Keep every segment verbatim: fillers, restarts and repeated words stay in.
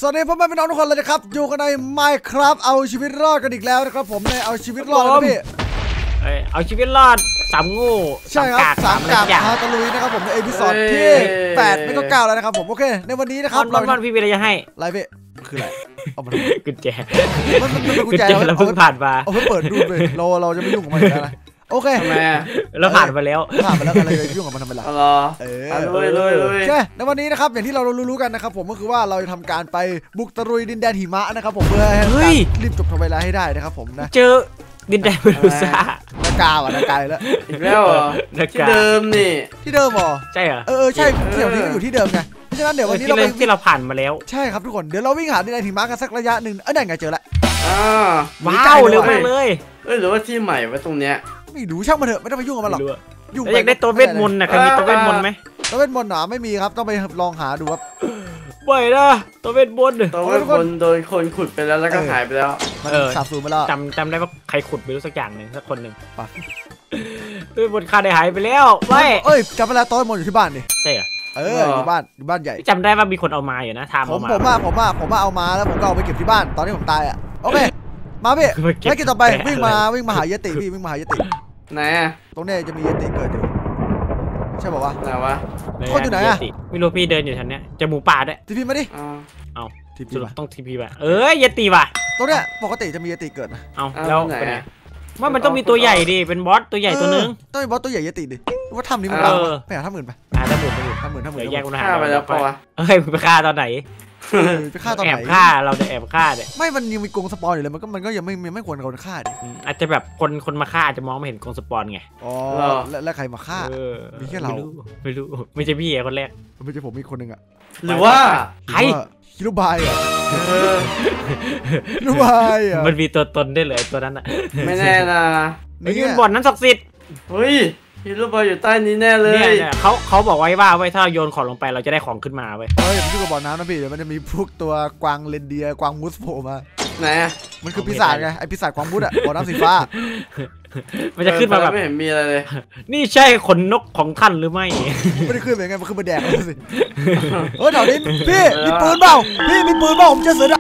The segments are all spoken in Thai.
สวัสดีพ่อแม่พี่น้องทุกคนเลยนะครับอยู่กันใน Minecraft เอาชีวิตรอดกันอีกแล้วนะครับผมในเอาชีวิตรอดนะพี่เอาชีวิตรอดสามงูใช่ครับสามกากฮาตะลุยนะครับผมในเอพิโซดที่แปดไม่ก็เก้าแล้วนะครับผมโอเคในวันนี้นะครับเราพี่มีอะไรจะให้อะไรพี่คืออะไรเอามากุญแจมันมันเป็นกุญแจเราเพิ่งผ่านมาเอาไปเปิดดูเลยเราเราจะไม่ยุ่งกับมันแล้วโอเคทำไมเราผ่านมาแล้วผ่านมาแล้วอะไรจะยุ่งกับมันทำไมล่ะเออเลยเลยเลยใช่ในวันนี้นะครับอย่างที่เรารู้ๆกันนะครับผมก็คือว่าเราจะทำการไปบุกตะลุยดินแดนหิมะนะครับผมเพื่อให้รีบจบทำเวลาให้ได้นะครับผมนะเจอดินแดนเมดูซ่าหน้ากาวอ่ะหน้ากายแล้วอีกแล้วเหรอที่เดิมนี่ที่เดิมเหรอใช่เหรอเออใช่เดี๋ยวนี้ก็อยู่ที่เดิมไงเพราะฉะนั้นเดี๋ยววันนี้เราที่เราผ่านมาแล้วใช่ครับทุกคนเดี๋ยวเราวิ่งหาดินแดนหิมะกันสักระยะหนึ่งเออไหนไงเจอละอ่าว้าวเร็วมากเลยเอ้ยหรือว่าที่ใหม่ไว้ตรงเนี้ยไม่รู้ช่างมันเถอะไม่ต้องไปยุ่งกับมันหรอกยุ่งอยากได้ตัวเวทมนต์นะใครมีตัวเวทมนต์ไหมตัวเวทมนต์หนาไม่มีครับต้องไปลองหาดูครับบ่อยนะตัวเวทมนต์ตัวเวทมนต์โดนคนขุดไปแล้วแล้วก็หายไปแล้วเออสาบสูญไปแล้วจำจำได้ว่าใครขุดไปรู้สักอย่างหนึ่งสักคนหนึ่งตัวเวทมนต์ขาดหายไปแล้วไม่เอ้ยจำไปแล้วตัวเวทมนต์อยู่ที่บ้านนี่ใช่เหรอเอออยู่บ้านอยู่บ้านใหญ่จำได้ว่ามีคนเอามาอยู่นะทามผมผมว่าผมว่าผมว่าเอามาแล้วผมก็เอาไปเก็บที่บ้านตอนที่ผมตายอ่ะโอเคมาพี่ให้กินต่อไปวิ่งมาวิ่งมาหายติพี่วิ่งมาหายติไหนอะตรงนี้จะมียติเกิดอยู่ใช่ป่าววะไหนวะคนอยู่ไหนอะไม่รู้พี่เดินอยู่ทันเนี้ยจะหมูป่าด้วยทีพีมาดิเอาทีพีต้องทีพีป่ะเอ้ยยติว่ะตรงเนี้ยปกติจะมียติเกิดนะเอาแล้วไปไหนว่ามันต้องมีตัวใหญ่ดิเป็นบอสตัวใหญ่ตัวนึงต้องมีบอสตัวใหญ่ยติดิว่าทำนี้มันไปหาท่าหมื่นไปหาท่าหมื่นไปอยู่ท่าหมื่นท่าหมื่นแยกกันหาไปแล้วปะวะเฮ้ยไปฆ่าตอนไหนไปฆ่าตอนไหนแอบฆ่าเราจะแอบฆ่าเนี่ยไม่มันยังมีกรงสปอนอยู่เลยมันก็มันก็ยังไม่ไม่ควรคนฆ่าดิอาจจะแบบคนคนมาฆ่าอาจจะมองไม่เห็นกรงสปอนไงอ๋อแล้วใครมาฆ่ามีแค่เราไม่รู้ไม่ใช่พี่เอคนแรกไม่ใช่ผมมีคนหนึ่งอะหรือว่าใครคิโรบายอะคิโรบายอะมันมีตัวตนได้เลยตัวนั้นอะไม่แน่นะไอ้ยืนบ่อนนั้นศักดิ์สิทธิ์เฮ้ยฮิโรบายอยู่ใต้นี้แน่เลยเนี่ยเขาเขาบอกไว้ว่าไว้ถ้าโยนของลงไปเราจะได้ของขึ้นมาไว้เฮ้ยมันชื่อกับบ่อน้ำนะพี่เดี๋ยวมันจะมีพวกตัวกวางเรนเดียร์กวางมูสโผล่มาไหนมันคือปีศาจไงไอปีศาจกวางมูสอะบ่อน้ำสีฟ้ามันจะขึ้นมาแบบไม่เห็นมีอะไรเลยนี่ใช่ขนนกของท่านหรือไม่ไม่ได้ขึ้นเป็นไงมันขึ้นมาแดกเลยสิเฮ้ยแถวนี้พี่มีปืนเปล่าพี่มีปืนเปล่าผมจะเสือด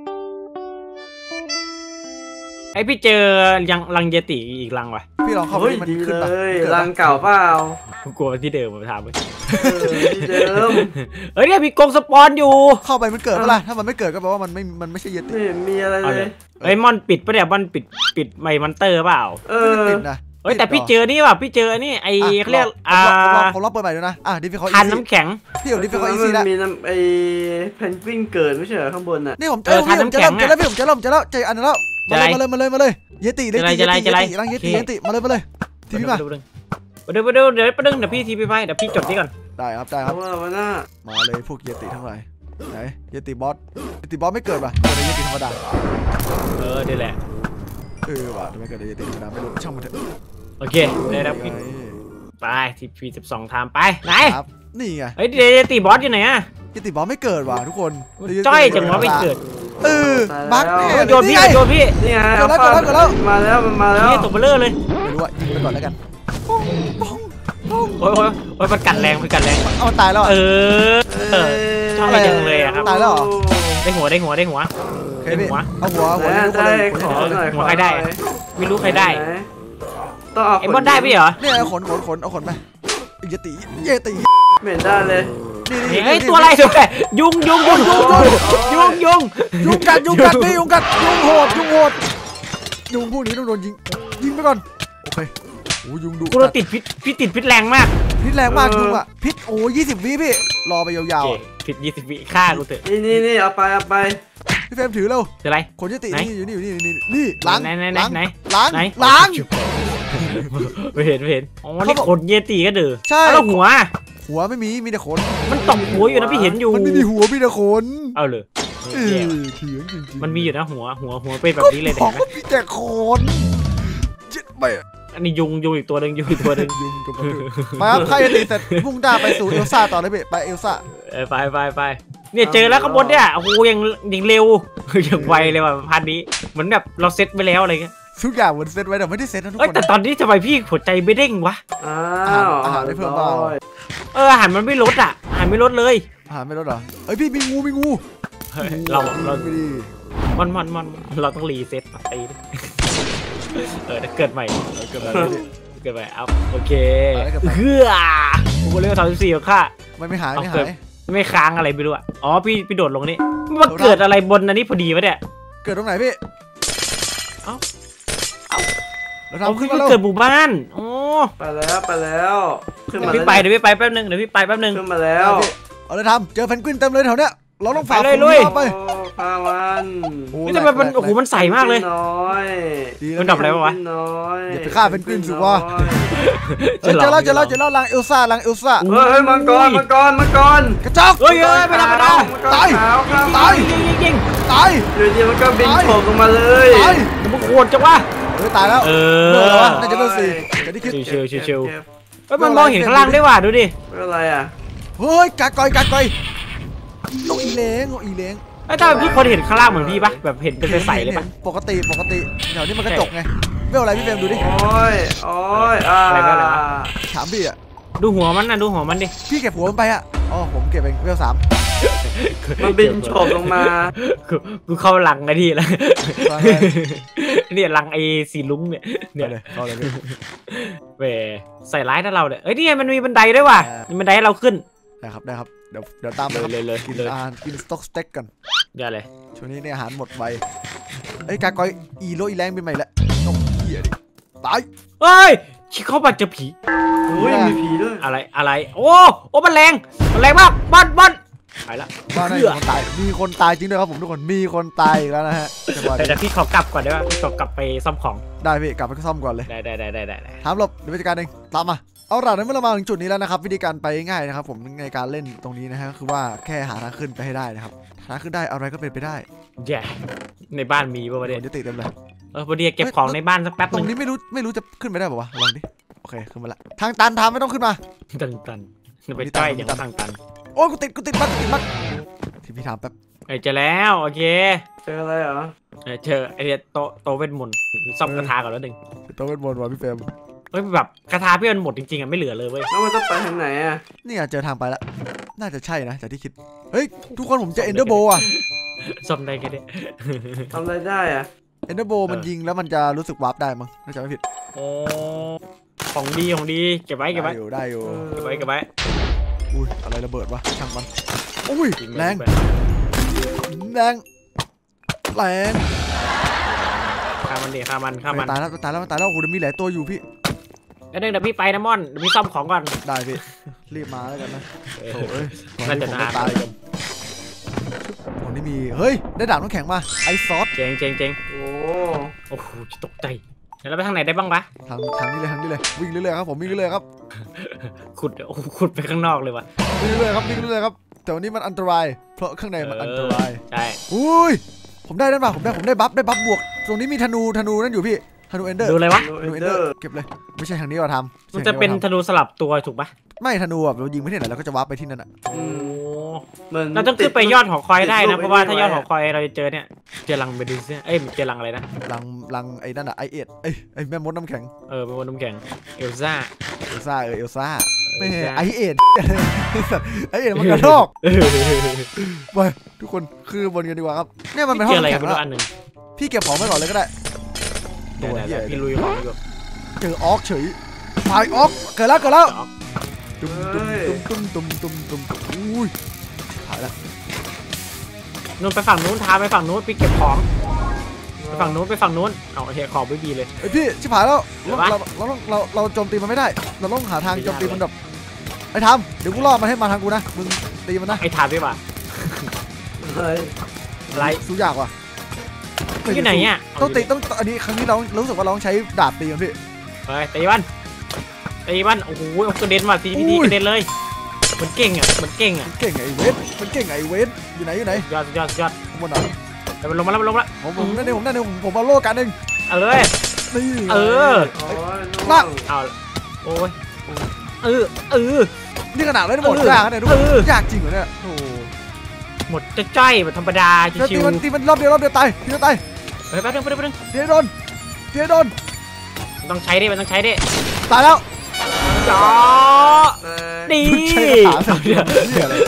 ไอพี่เจอยังรังเยติอีกรังวะพี่ลองเข้าไปมันขึ้นไปรังเก่าเปล่ากลัวที่เดิมมาถามเลยที่เดิมเฮ้ยเนี่ยมีกรงสปอนอยู่เข้าไปมันเกิดเปล่าถ้ามันไม่เกิดก็แปลว่ามันไม่มันไม่ใช่เยติไม่มีอะไรเลยเฮ้ยมอนปิดปะเนี่ยมอนปิดปิดไมมันเตอร์เปล่าเออปิดนะเฮ้ยแต่พี่เจอนี่ว่ะพี่เจอนี่ไอเขาเรียกอ่าผมลองเปิดใหม่ดูนะอ่ะดิฟิคอลทันน้ำแข็งพี่อยู่ดิฟิคอลอีซี่แล้วมีน้ำไอเพนกวินเกิดไม่ใช่เหรอข้างบนน่ะนี่ผมเจอทันน้ำแข็งเจอแล้วพี่ผมเจอแล้วผมเจอแล้วเจออันนั้นแล้วมาเลยมาเลยมาเลยเยติเยติเยติเยติรังเยติเยติมาเลยมาเลยทีพีมาเดี๋ยวเดี๋ยวเดี๋ยวเดี๋ยวประเด็นเดี๋ยวพี่ทีพีไปเดี๋ยวพี่จดนี่ก่อนได้ครับได้ครับมาเลยพวกเยติทั้งหลายไหนเยติบอสเยติบอสไม่เกิดป่ะเกิดในเยติธรรมดาเออเดี๋ยวแหละเออว่ะทำไมเกิดในเยติธรรมดาไม่รู้ช่างมันเถอะโอเคได้แล้วพี่ไปทีพีสิบสองทำไปไหนนี่ไงเฮ้ยเยติบอสอยู่ไหนอะเยติบอสไม่เกิดว่ะทุกคนจ้อยจังวะไม่เกิดเออบั๊กแน่โดนพี่โดนพี่นี่ไงเกิดแล้วเกิดแล้วเกิดแล้วมาแล้วมันมาแล้วนี่ตบเบลเลอร์เลยไม่รู้อ่ะยิงไปก่อนแล้วกันโอ้ยโอ้ยโอ้ยมันกัดแรงมันกัดแรงเอาตายแล้วเออชอบไปจังเลยอะครับตายแล้วได้หัวได้หัวได้หัวได้หัวเอาหัวหัวได้ขอหน่อยหัวใครได้ไม่รู้ใครได้ต้องเอาไอ้บอลได้พี่เหรอเนี่ยขนขนขนเอาขนไปเยติเยติเหม็นได้เลยเฮ้ยตัวอะไรตัวอะไรยุงยุงยุงยุงยุงยุงยุงกัดยุงกัดนี่ยุงกัดยุงโหดยุงโหดยุงพวกนี้ต้องโดนยิงยิงไปก่อนโอเคโอ้ยุงดุกูติดพิษพิษติดพิษแรงมากพิษแรงมากยุงอ่ะพิษโอ้ยี่สิบวิพี่รอไปยาวๆพิษยี่สิบวิฆ่ากูเถอะนี่นี่นี่เอาไปเอาไปพี่เฟรมถือเร็วอะไรขนเยตินี่อยู่นี่อยู่นี่นี่นี่ล้างไหนไหนไหนล้างล้างไม่เห็นไม่เห็นอ๋อนี่ขนเยติก็เดือใช่แล้วหัวหัวไม่มีมีแต่ขนมันตกหัวอยู่นะพี่เห็นอยู่มันไม่มีหัวมีแต่ขนเอาเลยเออเถียงจริงๆมันมีอยู่นะหัวหัวหัวเป็นแบบนี้เลยแต่ก็มีแต่ขนจิตไปอันนี้ยุงยุงอีกตัวหนึ่งยุงอีกตัวหนึ่งยุงกับมันมาครับใครจะตีเสร็จมุ่งหน้าไปสู่เอลซ่าต่อเลยไปเอลซ่าไปไปไปเนี่ยเจอแล้วข้างบนเนี่ยโอ้โหยังยังเร็วยังไวเลยว่ะพันนี้เหมือนแบบเราเซตไปแล้วอะไรเงี้ยทุกอย่างมันเซตไว้แต่ไม่ได้เซตนะทุกคนแต่ตอนนี้ทำไมพี่หัวใจไม่เด้งวะอ้าวอาหารได้เพิ่มบ้างเอออาหารมันไม่ลดอ่ะอาหารไม่ลดเลยอาหารไม่ลดเหรอเอ้ยพี่มีงูมีงูเฮ้ยเราเราไม่ดีมันมันมันเราต้องรีเซ็ตตีเออเกิดใหม่เกิดอะไรขึ้นเกิดใหม่เอาโอเคเฮือโอ้โหเร็วสามสิบสี่ค่ะไม่ไม่หายไม่หายไม่ค้างอะไรไม่รู้อ่ะอ๋อพี่พี่โดดลงนี่มันเกิดอะไรบนอันนี้พอดีวะเนี่ยเกิดตรงไหนพี่เอ้าเราเอาทำคืขึ้อนมาแล้วเกิดหมู่บ้านโอ้ไปแล้วไปแล้วขึ้นเดี๋ยมาวพี่ไปเดี๋ยวพี่ไปแป๊บนึงเดี๋ยวพี่ไปแป๊บนึงขึ้นมาแล้วเอาเลยทำเจอเพนกวินเต็มเลยแถวเนี้ยเราต้องฝ่าไปเลยฝูงลุยเข้าไปโอ้ข้ามันโอ้นี่ทำไมมันโอ้โหมันใสมากเลยน้อยดีมันแล้วดับอะไรวะน้อยอย่าไปฆ่าเพนกวินสิวะน้อยเฮ้ยเจอแล้วเจอแล้วเจอแล้วลังเอลซ่าลังเอลซ่าเฮ้ยเฮ้ยมังกรมังกรมังกรกระจอกเฮ้ยเฮ้ยไม่ธรรมดามังกรขาวข้ามตายยิงยิงยิงตายอยู่ดีมันก็บินโฉบลงมาเลยตายเดี๋ยวมึงโคตรจังวะเฮ้ยตายแล้วเอเมื่ออไหร่วะน่าจะเบอร์สี่จะได้คิดชิวชิวชิวเก็บเฮ้ยมันมองเห็นข้างล่างได้ว่ะดูดิไม่เป็นไรอ่ะเฮ้ยกากอยกากอยนกอีเล้งนกอีเล้งไอ้ถ้าพี่คนเห็นข้างล่างเหมือนพี่ปะแบบเห็นเป็นใสๆเลยปะปกติปกติแถวนี้มันกระจกไงเวลอะไรพี่เฟรมดูดิโอ้ยโอ้ยอ่าอะไรก็อะไรวะถามพี่อ่ะดูหัวมันนะดูหัวมันดิพี่เก็บหัวมันไปอ่ะอ๋อผมเก็บเองเวลสามมันบินโฉบลงมากูกูเข้าหลังไอ้ที่แล้วตอนแรกเนี่ยหลังไอ้สีลุ้งเนี่ยเนี่เนี่ย ยเลยเข้าเลยพี่เว้ยใส่ร้ายถ้าเราเนี่ยเอ้ยนี่ไงมันมีบันไดด้วยว่ะมีบันไดให้เราขึ้นได้ครับได้ครับเดี๋ยวเดี๋ยวตามไปครับเลยเลยกินเลยอาหารกินสต็อกสเต็กกันเดี๋ยวเลยช่วงนี้เนี่ยอาหารหมดไปเอ้ยกากอยอีโลอีแรงเป็นใหม่แล้วนกเหี้ยดิตายเฮ้ยชิเข้าบัตรเจอผีโอ้ยมีผีด้วยอะไรอะไรโอ้โอ้มันแรงมันแรงมากบอลบอลไปละบ้านไหนมีคนตายมีคนตายจริงด้วยครับผมทุกคนมีคนตายอีกแล้วนะฮะจังหวะแต่นี้เดี๋ยวพี่ขอกลับก่อนได้ป่ะพี่ขอกลับไปซ่อมของได้พี่กลับไปซ่อมก่อนเลยได้ได้ได้ได้ได้ได้ถามหลบเดี๋ยวไปจัดการเองตามมาเอาล่ะในเมื่อเรามาถึงจุดนี้แล้วนะครับวิธีการไปง่ายนะครับผมในการเล่นตรงนี้นะฮะคือว่าแค่หาทางขึ้นไปให้ได้นะครับหาทางขึ้นได้อะไรก็เป็นไปได้แย่ในบ้านมีป่ะวะโดเนี่ยนยุติเต็มเลยเออพอดีเก็บของในบ้านสักแป๊บตนึรงงนี้ไม่รู้ไม่รู้จะขึ้นไปได้ป่าวะลองดิโอเคขึ้นมาละทางตันทางไม่ต้องขึ้นมาตันตันไปจ้อยอย่างทางตันโอ้ยกูติดกูติดบักติดบักที่พี่ถามแป๊บเอ้ยเจอแล้วโอเคเจออะไรเหรอเออเจอไอ้เนี่ยโตโตเวทมนต์ซ่อมกระทาก่อนแล้วหนึ่งต้องเป็นบนว่ะพี่เฟรมเฮ้ยแบบกระทาพี่มันหมดจริงๆอ่ะไม่เหลือเลยเว้ยแล้วมันต้องไปทางไหนอ่ะนี่อ่ะเจอทางไปละน่าจะใช่นะจากที่คิดเฮ้ยทุกคนผมเจอเอนเดอร์โบอ่ะซ่อมได้แค่นี้ทำอะไรได้อ่ะเอนเดอร์โบมันยิงแล้วมันจะรู้สึกวาร์ปได้มั้งถ้าจำไม่ผิดโอ้ของดีของดีเก็บไว้เก็บไว้ได้อยู่ได้อยู่เก็บไว้เก็บไว้อุ้ยอะไรระเบิดวะช่างมันอุ้ยยิงแรงไปแรงแรงฆ่ามันดิฆ่ามันฆ่ามันตายแล้วตายแล้วตายแล้วโอ้โหเดี๋ยวมีหลายตัวอยู่พี่แล้วเดี๋ยวพี่ไปนะม่อนเดี๋ยวพี่ซ่อมของก่อนได้พี่รีบมาแล้วกันนะเออโอ้ยน่าจะผมนานไม่ตายกันตรงนี้มีเฮ้ยได้ดาบน้ำแข็งมาไอซอสเจ๋งเจ๋งเจ๋งโอ้โอ้โหตกใจเดี๋ยวเราไปทางไหนได้บ้างวะทางทางนี้เลยทางนี้เลยวิ่งเรื่อยๆครับผมวิ่งเรื่อยๆครับขุดโอ้โหขุดไปข้างนอกเลยว่ะวิ่งเรื่อยๆครับวิ่งเรื่อยๆครับแต่วันนี้มันอันตราย เพราะข้างในมันอันตรายใช่อุ้ยผมได้นั่นป่ะผมได้ผมได้บัฟได้บัฟบวกตรงนี้มีธนูธนูนั่นอยู่พี่ธนูเอนเดอร์ดูเลยวะดูธนูเอเอน นเดเดออร์ร์เก็บเลยไม่ใช่ทางนี้เราทำมันจะเป็นธนูสลับตัวถูกปะไม่ธนูแบบเรายิงไม่ที่ไหนเราก็จะวาร์ปไปที่นั่นอ่ะโอ้เหมือนเราต้องขึ้นไปยอดหอคอยได้ตินะดเพราะว่าถ้ายอดหอไว้คอยเราจะเจอเนี่ยเจอรังเบดูซ่าเอ้ยเจอรังอะไรนะลังลังไอ้นั่นอ่ะไอเอ็ดไอ้ไอ้แม่มดน้ำแข็งเออเป็นบนน้ำแข็งเอลซ่าเอลซ่าเออเอลซ่าไม่เอลซ่าไอเอ็ดไอเอ็ดมันกระโดกเออไปทุกคนคือบนกันดีกว่าครับเนี่ยมันเป็นห้เจองออะไรแข็กันงไม่แล้วรู้อันหนึ่งพี่เก็บของไว้ก่อนเลยก็ได้เดี๋ยวตัวเหี้ยๆพี่ลุยของอยู่เจอออกเฉยไฟออกเกิดแล้วเกิดแล้วจอกตุ้มตุ้มตุ้มตุ้มตุ้มตุ้มตุ้มอุ้ยหายแล้วนู่นไปฝั่งนู้นทาไปฝั่งนู้นพี่เก็บของไปฝั่งนู้นไปฝั่งนู้นเอาโอเคของไม่มีเลยไอพี่ชิบหายแล้วเดี๋เรายววะเราเราต้องเราเราโจมตีมันไม่ได้ เราต้องหาทางไม่ได้โจมตีมันแบบไอ้ทำเดี๋ยวกูล่อมันให้มาทางกูนะมึงตีมันนะไอ้ทาพี่ป่ะเฮ้ยไรสู้ยากว่ะที่ไหนเนี่ยต้องตีต้องอันนี้ครั้งนี้เรารู้สึกว่าเราต้องใช้ดาบตีมันพี่เฮ้ยตีมันตีมันโอ้โหกระเด็นมาทีทีทีกระเด็นเลยมันเก่งอ่ะมันเก่งอ่ะมันเก่งไอ้เวทมันเก่งไอ้เวทอยู่ไหนอยู่ไหนยอดยอดยอดข้างบนเหรอเดี๋ยวมันลงมาแล้วมันลงมาแล้วผมผมนั่นเองผมนั่นเองผมผมเอาโล่กันเองเอาเลยนี่เออโอ้ยลากเอาโอ้ยเออเออนี่ขนาดเล่นหมดเออยากนะเนี่ยทุกคนเออยากจริงเหรอเนี่ยโอ้หมดจะจ้อยแบบธรรมดาแล้วชิตีวมันตีมันรอบเดียวรอบเดียวตายทีเดียวตายๆเฮ้ยแป๊บนึงแป๊บนึงแป๊บนึงทีเดียวโดนทีเดียวโดนต้องใช้ดิมันต้องใช้ดิตายแล้วเจ่อดีใช้คาถาเดียวเนี่ยอะไร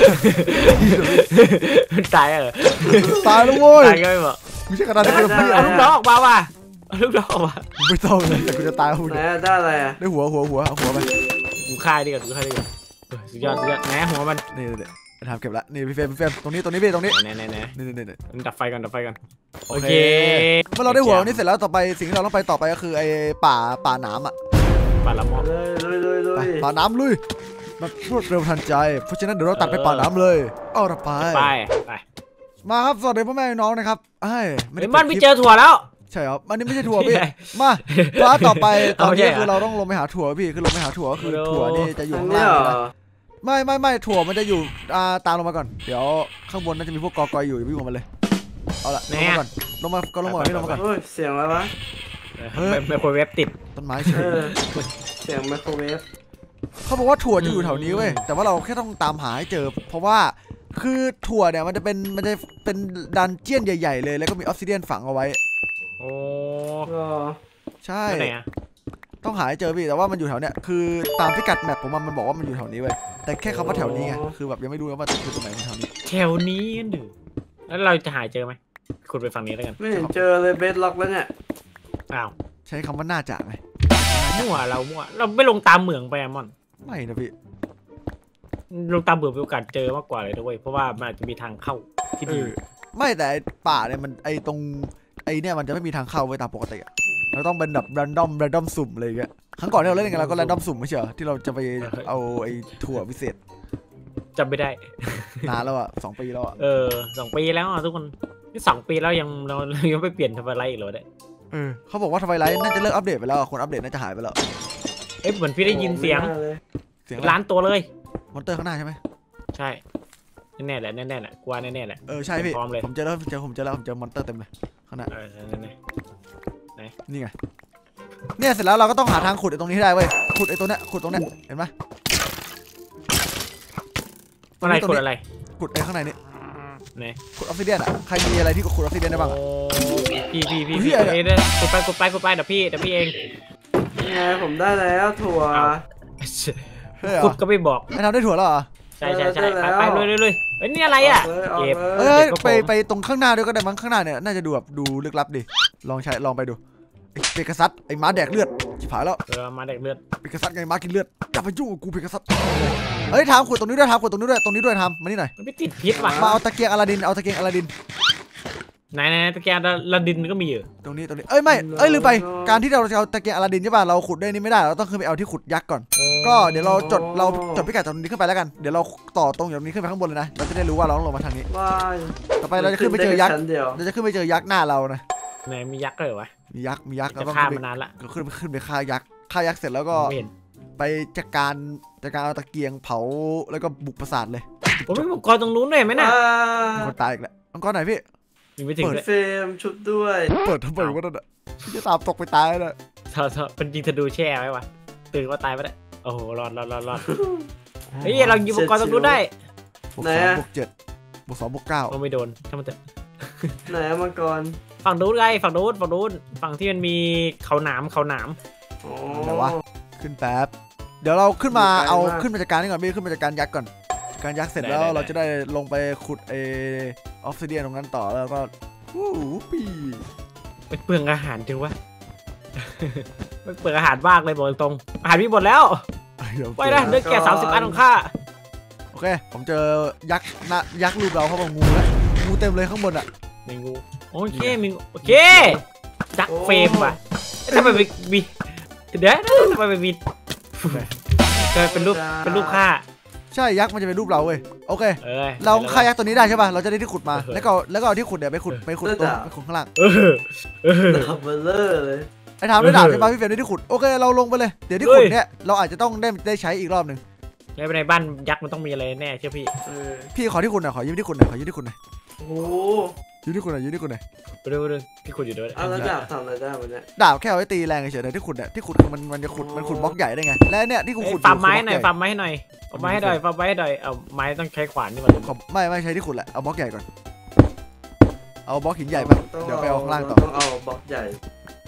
ตายเหรอตายแล้วโว้ยตายก็ไม่บอกไม่ใช่คาถาที่เป็นพี่เอาลูกน้องออกมาว่ะเอาลูกน้องออกมาไม่ต้องเลยแต่กูจะตายกูไหนได้อะไรอ่ะได้หัวหัวหัวเอาหัวไปกูฆ่าดีกว่ากูฆ่าดีกว่าสุดยอดสุดยอดแหนหัวมันนี่นี่ทำเก็บละนี่พี่เฟรมพี่เฟรมตรงนี้ตรงนี้พี่ตรงนี้แหนแหนแหนนี่นี่นี่ดับไฟก่อนดับไฟก่อนโอเคเมื่อเราได้หัวนี้เสร็จแล้วต่อไปสิ่งที่เราต้องไปต่อไปก็คือไอ้ป่าป่าน้ำอ่ะปลาละมอเลยเลยเลยเลไปยป่าน้ำลุยมันรวดเร็วทันใจเพราะฉะนั้นเดี๋ยวเราตัดไปป่าน้ำเลยเอาละไปไปไปมาครับสวัสดีพ่อแม่น้องนะครับไอ้ไม่ได้เฮ้ยมันไปเจอถั่วแล้วใช่ครับมันนี่ไม่ใช่ถั่วพี่มาฟ้าต่อไปตอนนี้คือเราต้องลงไปหาถั่วพี่คือลงไปหาถั่วก็คือถั่วนี่จะอยู่อันข้างนี้ล่างเหรนะอไม่ไม่ไม่ถั่วมันจะอยู่อ่าตามลงมาก่อนเดี๋ยวข้างบนน่าจะมีพวกกอกอยอยู่อย่าวิ่งลงมาเลยเอาละลงมาก่อนลงมาก็ลงมาก่อนพี่ลงมาก่อนโอ้ยเสียงอะไรวะไมโครเวฟติดต้นไม้เฉเอย อเสียงไมโครเวฟเขาบอกว่าถั่วจะอยู่แถวนี้เว้ยแต่ว่าเราแค่ต้องตามหาให้เจอ เพราะว่าคือถั่วเนี่ยมันจะเป็นมันจะเป็นดันเจียนใหญ่ๆเลยแล้วก็มีออฟซิเดียนฝังเอาไว้โอ้ก็ใช่ไหนอะต้องหาให้เจอพี่แต่ว่ามันอยู่แถวเนี้ยคือตามพิกัดแมปผมมันมันบอกว่ามันอยู่แถวนี้เว้ยแต่แค่คำว่าแถวนี้ไงคือแบบยังไม่รู้ว่ามันคือตรงไหนมันแถวนี้แถวนี้หนึ่งแล้วเราจะหาเจอไหมขุดไปฝั่งนี้แล้วกันไม่เห็นเจอเลยเบสล็อกแล้วเนี่ยอ้าวใช้คำว่าน่าจะไหมมั่วเรามั่วเราไม่ลงตามเหมืองไปอะมอนไม่นะพี่ลงตามเหมืองมีโอกาสเจอมากกว่าเลยด้วยเพราะว่ามันอาจจะมีทางเข้าที่เอดีอไม่แต่ไอ้ป่าเนี่ยมันไอ้ตรงไอ้เนี่ยมันจะไม่มีทางเข้าไว้ตามปกติอะเราต้องเป็นแบบแรนดอมแรนดอมสุ่มอะไรอย่างเงี้ยครั้งก่อนที่เราเล่นกันเราก็แรนดอมสุ่มไม่ใช่เหรอที่เราจะไปเอาไอ้ถั่วพิเศษจำไม่ได้นานแล้วอะสองปีแล้วอะเออสองปีแล้วอ่ะทุกคนนี่สองปีแล้วยังเราเรายังไม่เปลี่ยนทำอะไรอีกเหรอเนี่ยเออเขาบอกว่าทวายไลท์น่าจะเลิกอัปเดตไปแล้วอะคนอัปเดตน่าจะหายไปแล้วเอ้ยเหมือนพี่ได้ยินเสียงโอ้ไม่น่าเลยเสียงล้านตัวเลยมอนเตอร์ข้างหน้าใช่ไหมใช่แน่ๆแหละแน่ๆแหละกว่าแน่ๆแหละเออใช่พี่พร้อมเลยผมเจอแล้วผมเจอผมเจอแล้วผมเจอมอนเตอร์เต็มเลยข้างหน้าเออแน่นี่ไงเนี่ยเสร็จแล้วเราก็ต้องหาทางขุดไอ้ตรงนี้ให้ได้เว้ยขุดไอ้ตัวเนี้ยขุดตรงเนี้ยเห็นไหมๆอะไรกดอะไรขุดไอ้ข้างในนี่ไหนขุดออฟซิเดียนอะใครมีอะไรที่ขุดออฟซิเดียนได้บ้างอะโอ้พี่พี่พี่เหี้พี่ยเอ้ยได้กดไปกดไปกดไปเดี๋ยวพี่เดี๋ยวพี่เองนี่ไงผมได้แล้วถั่วเฮ้ยเหรขุอดก็ไม่บอกไอ้ทำได้ถั่วแล้วเหรอใช่ใช่ใช่ไปไปเลยเลยเลยเฮ้ยนี่อะไรอ่ะกเลยออกเก็บเลยเอ้ยเด็กก็ไปผมไปตรงข้างหน้าด้วยก็ได้มั้งข้างหน้าเนี่ยน่าจะดูแบบดูลึกลับดิลองใช้ลองไปดูไอ้เพกาซัสไอ้ม้าแดกเลือดชิบหายแล้วเออมาเด็กเลือดเพกาซัสไงม้ากินเลือดอย่าไปยุ่งกับกูเพกาซัสเฮ้ยทำขุดตรงนี้ด้วยทำขุดตรงนี้ด้วยตรงนี้ด้วยทำมานี่หน่อยมันไม่ติดพิษว่ะมาเอาตะเกียงอลาดินเอาตะเกียงอลาดินไหนไหนตะแกรงระดินก็มีอยู่ตรงนี้ตรงนี้เอ้ยไม่เอ้ยลืมไปการที่เราจะเอาตะเกียงอลาดินใช่ป่ะเราขุดได้นี่ไม่ได้เราต้องขึ้นไปเอาที่ขุดยักษ์ก่อนก็เดี๋ยวเราจดเราจดพิกัดตรงนี้ขึ้นไปแล้วกันเดี๋ยวเราต่อตรงอย่างนี้ขึ้นไปข้างบนเลยนะเราจะได้รู้ว่าเราต้องลงมาทางนี้ว้ายต่อไปเราจะขึ้นไปเจอยักษ์ชั้นเดียวเราจะขึ้นไปเจอยักษ์หน้าเรานะไหนมียักษ์เลยเหรอวะมียักษ์มียักษ์จะเราต้องฆ่าขึ้นมาไปนานละเราขึ้นไปขึ้นไปฆ่ายักษ์ฆ่ายักษ์เสร็จแล้วก็ไม่เห็นไปจัดการจัดการเอาตะเกียงเผาแล้วก็บุกปราสาทเลยผมไม่บอกกรตรงนู้นเลยไหมน่ะอ่ามันตายอีกแล้วมังกรไหนพี่ยังไม่ถึงเลยเฟรมชุบด้วยเปิดทำไมวะนั่นอ่ะจะตามตกไปตายแล้วนะเธอเธอเป็นยิงธนูแช่ไว้วะตื่นว่าตายไปได้โอ้โหรอดรอดรอดรอดเฮ้ยเรายิงอุปกรณ์ตรงนู้นได้บวกสองบวกเจ็ดบวกสองบวกเก้าก็ไม่โดนถ้ามันจะไหนอะมังกรฝั่งนู้นไงฝั่งนู้นฝั่งนู้นฝั่งที่มันมีเขาหนามเขาหนามโอ้ขึ้นแป๊บเดี๋ยวเราขึ้นมาอยู่ไกลเอามากขึ้นมาจัดการนี่ก่อนพี่ขึ้นมาจัดการยักษ์ก่อนจัดการยักษ์เสร็จแล้วเราจะได้ลงไปขุดเอออฟซิเดียนตรงนั้นต่อแล้วก็วู้ปีเป็นเปลืองอาหารจังวะ เป็นเปลืองอาหารมากเลยบอกตรงอาหารมีหมดแล้วไปนะเลือดแก่สามสิบอันของข้าโอเคผมเจอยักษ์นะยักษ์รูปเราเข้ามางูแล้วงูเต็มเลยข้างบนอ่ะในงูโอเคมีโอเคจักเฟรมว่ะทำไมมีมีเดี๋ยวทำไมมีเออเป็นรูปเป็นรูปข้าใช่ยักษ์มันจะเป็นรูปเราเว้ยโอเคเออเราฆ่ายักษ์ตัวนี้ได้ใช่ป่ะเราจะได้ที่ขุดมาแล้วก็แล้วก็เอาที่ขุดเนี่ยไปขุดไปขุดตรงไปขุดข้างล่างเออเออดาบเบลเลอร์เลยไอ้ทามได้ดาบใช่ป่ะพี่เฟรมได้ที่ขุดโอเคเราลงไปเลยเดี๋ยวที่ขุดเนี่ยเราอาจจะต้องได้ได้ใช้อีกรอบหนึ่งแล้วในบ้านยักษ์มันต้องมีอะไรแน่เชื่อพี่เออพี่ขอที่ขุดหน่อยขอยืมที่ขุดหน่อยขอยืมที่ขุดหน่อยโอ้โหยืมที่ขุดหน่อยยืมที่ขุดหน่อยไปดูดูพี่ขุดอยู่ด้วยเอาแล้วดาบทำอะไรได้วะเนี่ยดาบแค่เอาไว้ตีแรงเฉยๆแต่ที่ขุดเนี่ยที่ขุดคือมันมันจะขุดมันขุดบล็อกใหญ่ได้ไงและเนี่ยที่กูขุดฟาร์มไม้หน่อยฟาร์มไม้ให้หน่อยเอาไม้ให้หน่อยฟาร์มไม้ให้หน่อยเอาไม้ต้องใช้ขวานนี่มาขอไม่ไม่ใช้ที่ขุดแหละเอาบล็อกใหญ่ก่อนเอาบล็อกหินใหญ่ไปต้องเดี๋ยวไปเอาข้างล่างต่อต้องเอาบล็อกใหญ่พ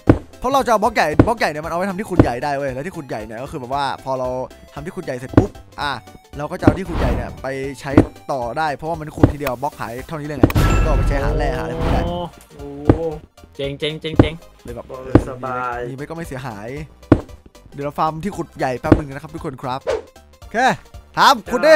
ราะเราจะเอาบล็อกใหญ่บล็อกใหญ่เนี่ยมันเอาไว้ทำที่ขุดใหญ่ได้เว้ยแล้วที่ขุดใหญ่เนี่ยก็คือแบบว่าพอเราทำที่ขุดใหญ่เสร็จปุ๊บอ่ะเราก็จะเอาที่ขุดใหญ่เนี่ยไปใช้ต่อได้เพราะว่ามันขุดทีเดียวบล็อกหายเท่านี้เลยไงก็เอาไปใช้หาแร่หาอะไรพวกนี้ได้โอ้เจ๋งเจ๋งเจ๋งเจ๋งเลยแบบบอกเลยสบายมีไม่ก็ไม่เสียหาย เดี๋ยวเราฟาร์มที่ขุดใหญ่แป๊บหนึงนะครับทุกคนครับโอเคทำขุดดิ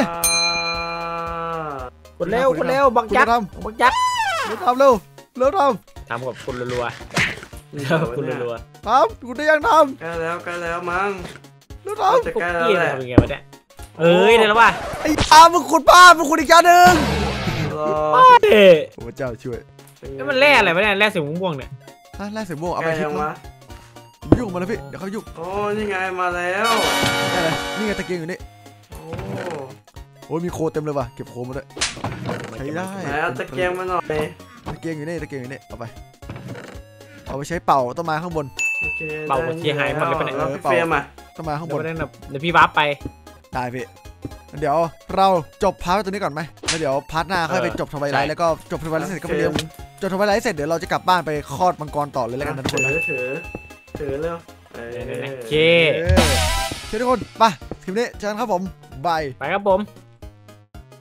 กดเร็วกดเร็วบักยักษ์ทบักยักษ์ำเร็วทำเร็วเร็วททำกับคุณรัวๆนี่ทำกับคุณรัวำทำขุดได้ยังทใกล้แล้วใกล้แล้วมั้งำเร็วทเราจะๆพวกใกล้แล้วพี่แหเนี่ยละทำยังไงวะเนี่ยเอ้ยได้แล้วว่ะำไอ้ทำมึงขุดบ้ามึงขุดอีกจานหนึ่งรอเอ้ยโอ้พระเจ้าช่วยแล้วมันแร่อะไรวะเนี่ยแร่สีม่วงๆเนี่ยฮะแร่เสียงม่วงเอาใกไปล้ทิ้ยัง งมั้วะงยุ่งมาแล้วพี่เดี๋ยวเขายุ่งโอ้นี่ไงมาแล้วได้เลยนี่ไงตะเกียงอยู่นี่โอ้โอ้ยมีโคเต็มเลยว่ะเก็บโคมาด้วยใช้ได้ไหนเอาตะเกียงมาหน่อยตะเกียงอยู่นี่ตะเกียงอยู่นี่เอาไปเอาไปใช้เป่าต้นไม้ข้างบนโอเคเป่าหัวเชียหายหมดเลยปะเนี่ยแล้วพี่เฟรมอ่ะต้นไม้ข้างเดี๋บยวน ประเด็นแบบเดี๋ยวพี่วาร์ปไปได้พี่เดี๋ยวเราจบพาร์ทตัวนี้ก่อนไหมแล้วเดี๋ยวพาร์ทหน้าค่อยไปจบทวายไลท์แล้วก็จบทวายไลท์เสร็จก็ไปเรียนจบทวายไลท์เสร็จเดี๋ยวเราจะกลับบ้านไปคลอดมังกรต่อเลยแล้วกันนะทุกคนนะถือถือถือเร็วเออโอเคเออโอเคทุกคนไปคลิปนี้เจอกันครับผมบายไปครับผม